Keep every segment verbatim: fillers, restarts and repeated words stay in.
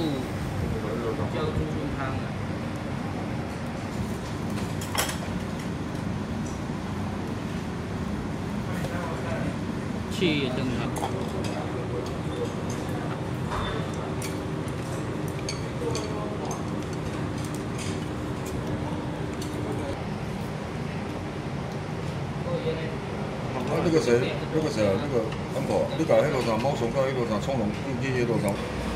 叫猪猪汤啊。气灯汤。 啊，那个谁，那个谁啊，那个安婆，你搞迄个啥猫熊，搞迄个啥葱龙，你你迄个啥？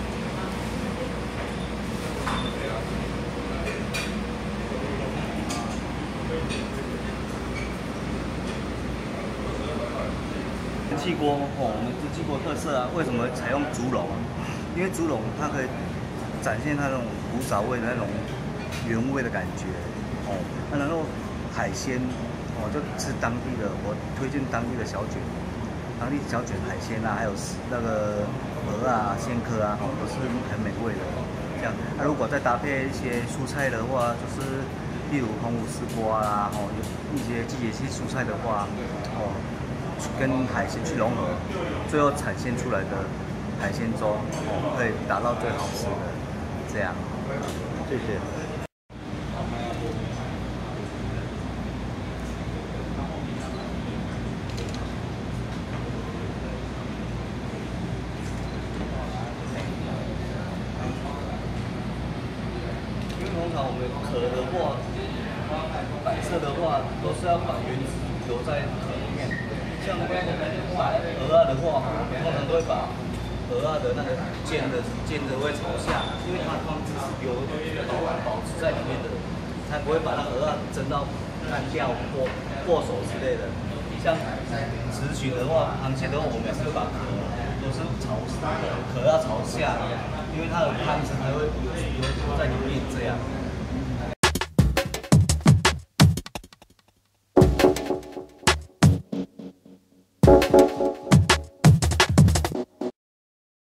蒸汽锅哦，我们蒸汽锅特色啊，为什么采用竹笼？因为竹笼它可以展现它那种古早味的那种原味的感觉哦。那然后海鲜。 我就吃当地的，我推荐当地的小卷，当地小卷海鲜啊，还有那个鹅啊、鲜科啊，哦，都是很美味的。这样，那、啊、如果再搭配一些蔬菜的话，就是例如红五丝瓜啊，哦，有一些季节性蔬菜的话，哦，跟海鲜去融合，最后产现出来的海鲜粥，哦，可以达到最好吃的。这样，谢谢。 通常我们壳的话，摆设的话，都是要把原子留在壳里面。像我们摆鹅啊的话，我们通常都会把鹅啊的那个尖的尖的会朝下，因为它汤汁是留保保持在里面的，才不会把那鹅啊蒸到干掉或过手之类的。像雌群的话，螃蟹的话，我们也是把壳都是朝壳要朝下，因为它的汤汁才会留留在里面这样。